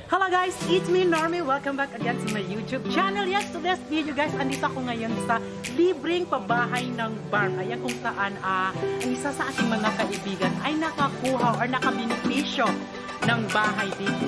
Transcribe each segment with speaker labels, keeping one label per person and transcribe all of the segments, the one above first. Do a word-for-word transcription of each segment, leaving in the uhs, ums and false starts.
Speaker 1: Hello guys, it's me Nharmie. Welcome back again to my YouTube channel. Yes, today's video guys, andito ako ngayon sa libreng pabahay ng BARMM. Ayan kung saan uh, ang isa sa ating mga kaibigan ay nakakuha or nakabenepisyo ng bahay dito.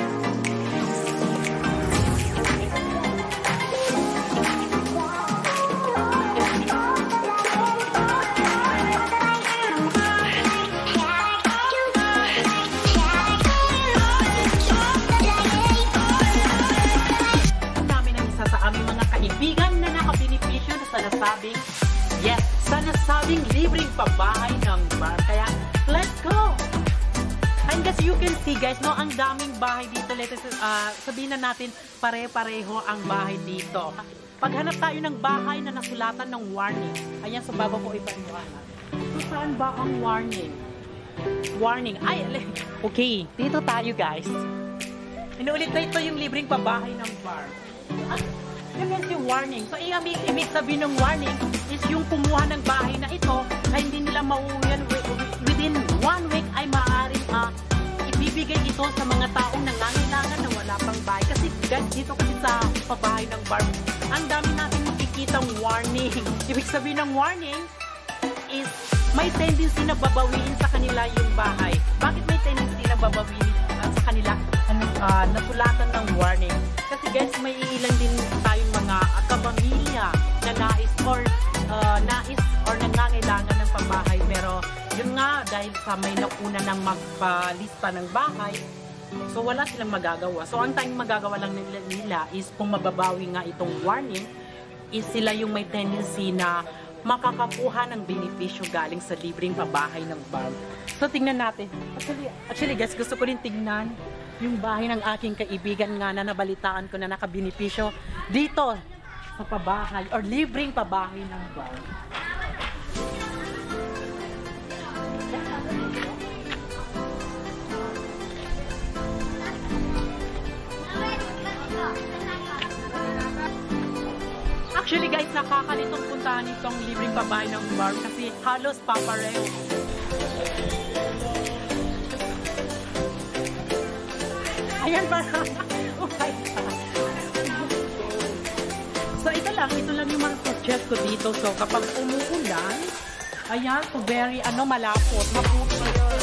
Speaker 1: Nasabing, yes, sa nasabing libreng pabahay ng BARMM. Kaya, let's go! And as you can see guys, no, ang daming bahay dito. Let us, uh, sabihin na natin, pare-pareho ang bahay dito. Paghanap tayo ng bahay na nasulatan ng warning, ayan sa baba ko ipaniwala. So, saan ba ang warning? Warning. Ay, okay, dito tayo guys. Inuulit na ito yung libreng pabahay ng BARMM. You can see warning. So, ibig, ibig sabihin ng warning is yung kumuha ng bahay na ito ay hindi nila mauuwian within one week ay maaaring uh, ibibigay ito sa mga taong nangangailangan na wala pang bahay. Kasi guys, dito kasi sa pabahay ng BARMM, ang dami natin makikitang warning. Ibig sabihin ng warning is may tendency na babawiin sa kanila yung bahay. Bakit may tendency na babawiin uh, sa kanila uh, nasulatan ng warning? Kasi guys, may ilan din tayong mga kapamilya na nais or uh, nais or nangangailangan ng pabahay. Pero yun nga, dahil sa may nauna ng magpalista ng bahay, so wala silang magagawa. So ang tayong magagawa lang nila, nila is kung mababawi nga itong warning, is sila yung may tendency na makakakuha ng benepisyo galing sa libreng pabahay ng BARMM. So tingnan natin. Actually, actually guys, gusto ko rin tingnan yung bahay ng aking kaibigan nga na nabalitaan ko na nakabenepisyo dito sa pabahay or libreng pabahay ng BARMM. Actually guys, nakakalitong puntahan itong libreng pabahay ng BARMM kasi halos papareho. Ayan ba? Oh my God. So ito lang, ito lang yung mga suggest ko dito. So kapag umuulan, ayan, so very ano, malapot, maputo.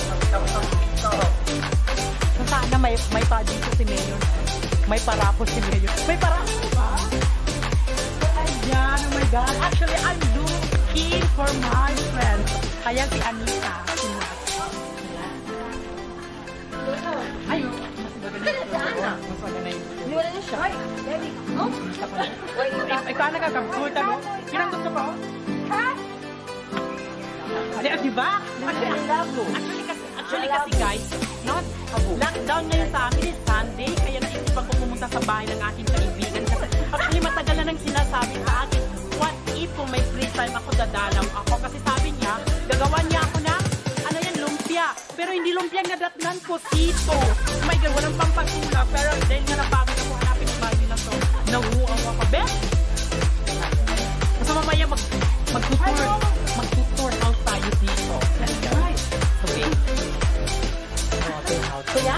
Speaker 1: So sana may, may pa dito si Mayor. May parapos si Mayor. May parapos ba? Ayan, oh my God. Actually, I'm looking for my friend. Ayan si Anita. Ayun. Mas maganda yun.
Speaker 2: Wala na siya. Ay, baby. No?
Speaker 1: Ay, paano ka kapsulta mo? Yun ang gusto ko? Ha? Di ba? Actually kasi, actually kasi guys, not lockdown ngayon sa amin is Sunday, kaya naisipan ko pumunta sa bahay ng aking kaibigan. Kasi actually matagal na nang sinasabi sa akin, what if kung may free time ako dadalaw ako? Kasi sabi niya, gagawa niya ako ng ano yan, lumpia. Pero hindi lumpia nga datnan ko, sito. Oh my God, walang pampasula. Pero dahil nga napagod ako, hanapin yung bahay na to. Nahuang ako. Bet? Basta mamaya mag, mag-tutor. Mag-tutor house tayo dito. Okay? Okay, house. Kaya?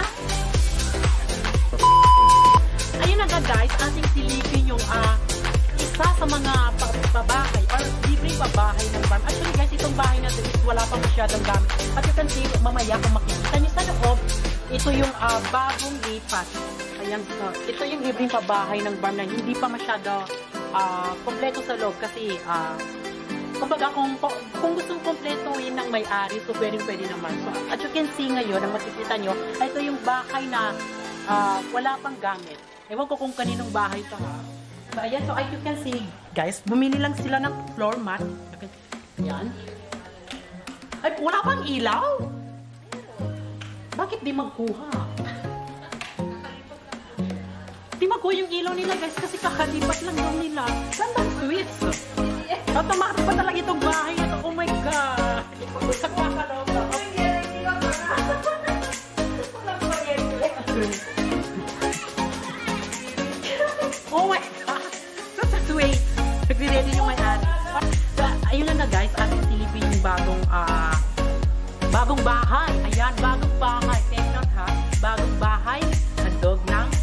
Speaker 1: Ayun na nga guys, ating silipin yung uh, isa sa mga pabahay or libreng pabahay ng BARMM. Actually guys, itong bahay na ito is wala pang masyadong gamit. At you can see, mamaya kung makikita nyo sa loob, ito yung uh, bagong lipat. Ayan, so, ito yung libreng pabahay ng BARMM na hindi pa masyado uh, kompleto sa loob kasi uh, kumbaga kung, kung gustong kompletuhin ng may-ari, so pwede pwede naman. So, at you can see ngayon, ang makikita nyo, ito yung bahay na uh, wala pang gamit. Ewan ko kung kaninong bahay ito ha. So, ayan, so as you can see, guys, bumili lang sila ng floor mat. Ayan. Ay, wala pang ilaw? Bakit di magkuha? Di magkuha yung ilaw nila, guys, kasi kakalipat lang daw nila. Saan bang switch? Automatic pa talaga itong bahay ito. Oh my God! Nagkakalawag ako. Oh my God! Wait, nagre-ready yung may-ari. So, ayun lang na guys, ating silipin yung bagong uh, bagong bahay. Ayan, bagong bahay. Take note ha, bagong bahay. Handog ng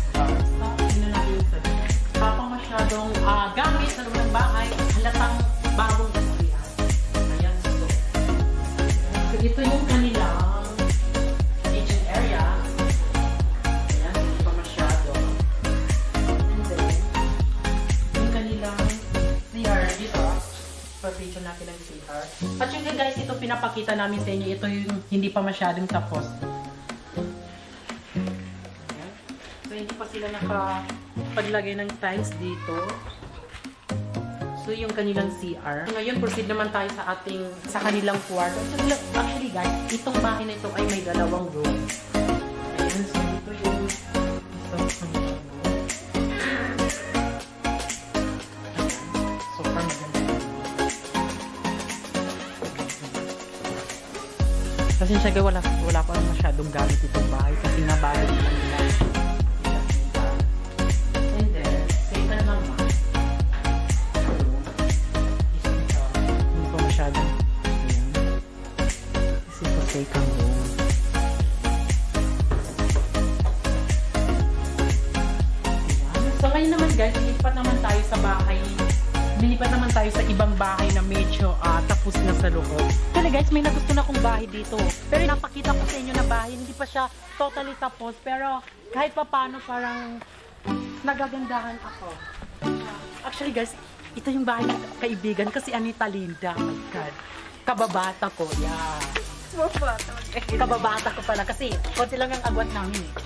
Speaker 1: natin ang C R. At yun guys, ito pinapakita namin sa inyo. Ito yung hindi pa masyadong tapos. Ayan. So, hindi pa sila nakapaglagay ng tiles dito. So, yung kanilang C R. So, ngayon, proceed naman tayo sa ating, sa kanilang kwarto. Actually guys, itong bahay na ito ay may dalawang room. Ayan, so ito yung isang kanilang room. Kasi siya wala, wala pa masyadong gamit itong bahay kasi nga bahay nila nila. And then, second naman. Hindi pa masyadong. Ayan. This is the second room. Ayan. So ngayon naman guys, lilipat naman tayo sa bahay. Lilipat naman tayo sa ibang bahay na medyo uh, tapos na sa loob. Kaya guys, may nagusto na akong bahay dito. Pero napakita ko sa inyo na bahay, hindi pa siya totally tapos. Pero kahit pa paano parang nagagandahan ako. Actually guys, ito yung bahay ng kaibigan kasi Anita Linda. Oh my God. Kababata ko. Yeah.
Speaker 2: Kababata.
Speaker 1: Kababata ko pala kasi konti lang ang agwat namin eh.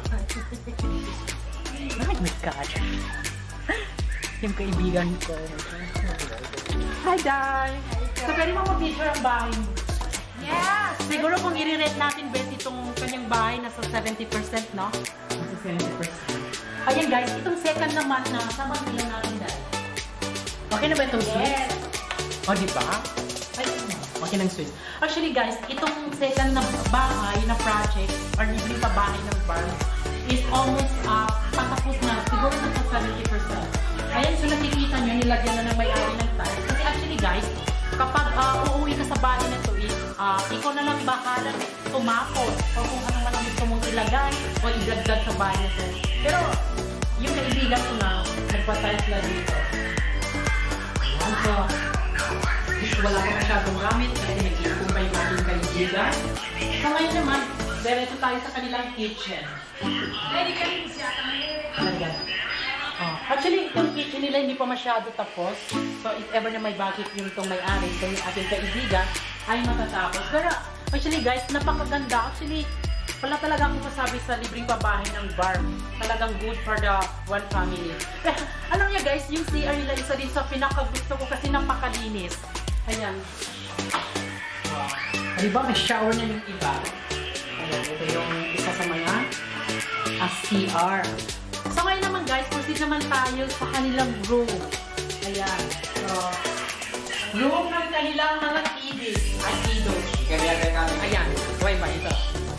Speaker 1: Oh my God. Yung kaibigan ko. Hi, Dai! So, pwede mo mag-picture ang bahay mo?
Speaker 2: Yes!
Speaker 1: Siguro kung i-rate natin, Beth, itong kanyang bahay, nasa seventy percent, no? Nasa seventy percent. Ayan, guys, itong second naman na sama bilang natin, Dai. Okay na ba itong switch?
Speaker 2: Yes!
Speaker 1: O, oh, diba? Ay, okay ng switch. Actually, guys, itong second na bahay na project, or libreng pa bahay ng BARMM, is almost uh, patapos na. Siguro nasa seventy percent. Ayan, so nakikita nyo, nilagyan na ng may-ari ng tiles. Kasi actually guys, kapag uh, uuwi ka sa bahay na ito is, uh, ikaw na lang bahala tumapos o kung ano man ang gusto mong ilagay o idagdag sa bahay na ito. Pero, yung kaibigan ko na, nagpa-tiles na dito. Ayan, so, wala ko masyadong gamit kasi nag-iipong pa yung ating kaibigan. So ngayon naman, diretso tayo sa kanilang kitchen.
Speaker 2: Ready ka rin siya.
Speaker 1: Ayan. Oh. Actually, itong kitchen nila hindi pa masyado tapos. So, if ever na may budget yung itong may-ari, so yung ating kaibigan, ay matatapos. Pero, actually guys, napakaganda. Actually, wala talaga akong masabi sa libreng pabahay ng BARMM. Talagang good for the one family. Pero, alam niya guys, yung C R nila isa din sa pinakagusto ko kasi napakalinis. Ayan. Wow. Diba, may shower na yung iba. Ayan, ito yung isa sa mga uh, C R. So ngayon naman guys, proceed naman tayo sa kanilang room. Ayan. So, room ng kanilang mga kiddies. Ay, kiddos. Ayan. Why ba ito?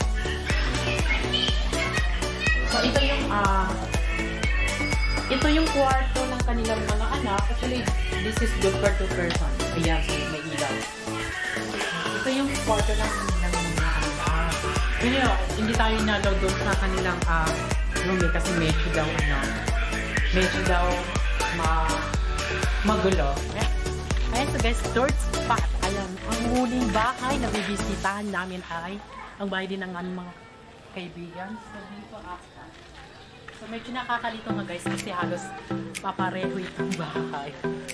Speaker 1: So ito yung, ah, uh, ito yung kwarto ng kanilang mga anak. Actually, this is good for two person. Ayan, so may ilaw. Ito yung kwarto ng kanilang mga anak. Yun yun, hindi tayo nalaw doon sa kanilang, ah, uh, room eh, kasi medyo daw ano, medyo daw ma magulo. Ayan, so guys, third spot. Ayan, ang huling bahay na bibisitahan namin ay ang bahay din ng mga kaibigan. So dito asa. So medyo nakakalito nga guys kasi halos papareho itong bahay.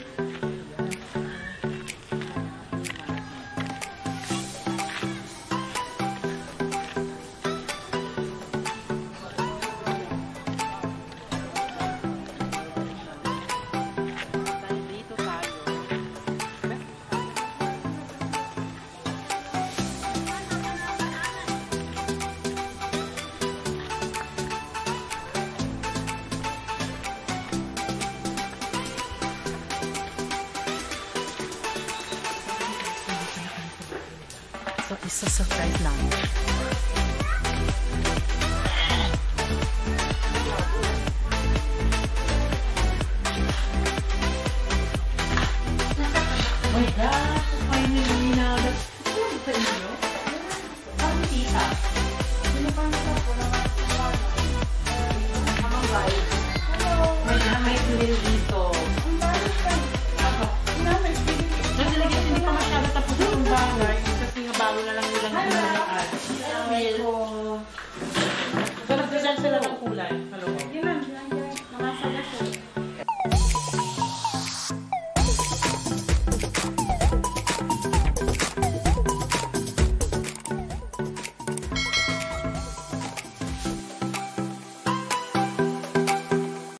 Speaker 1: So, isa-surprise lang. Oh my God! Finally, nalag. Ano sa inyo? Ang tita. Sino pa ang sa po naman? Ang vibe. Hello! May namay tuloy dito. Ang vibe ka. Ako. Namay tuloy. Naglalagay, hindi pa masyado tapos yung bagay. Bago na lang nilang nilalaan. Hello. So, nag-present sila ng kulay. Hello.